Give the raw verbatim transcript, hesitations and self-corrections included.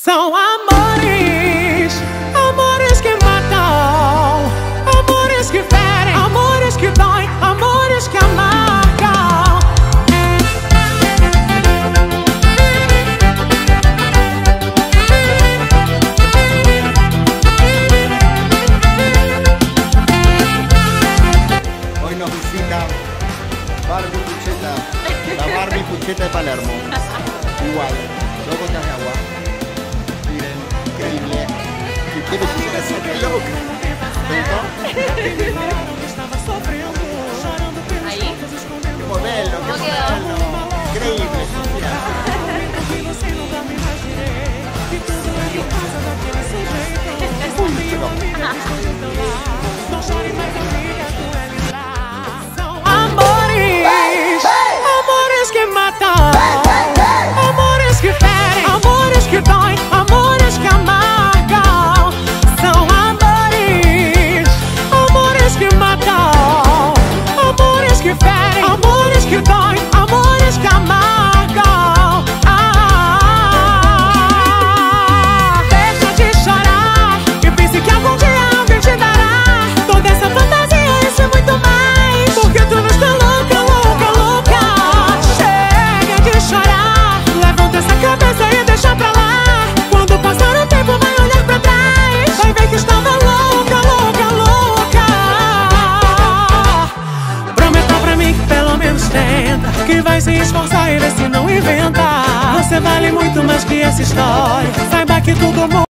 São amores, amores que matam, amores que ferem, amores que doem, amores que amargam. Hoy nos visita Barbie Pucheta, la Barbie Pucheta de Palermo. Igual, dos gotas de agua. Miren, increíble. ¿Qué belleza es esa loca? ¿Te gustó? Ahí. ¡Qué modelo! ¡Qué No quedó. modelo! Increíble, Sofía. Amores, amores que matam, amores que ferem, amores que doem, amores que amargam. São amores, amores que matam, amores que ferem, amores que doem, amores que amargam. Ah, deixa de chorar e pense que algum dia alguém te dará toda essa fantasia, isso é muito mais, porque tu não está louca, louca, louca. Chega de chorar, levanta essa cabeça e deixa pra lá. Quando passar o tempo vai olhar pra trás, vai ver que estava louca, louca, louca. Prometa pra mim que pelo menos tenta, que vai se esforçar e ver se não inventa. Você vale muito mais que essa história, saiba que tudo muda.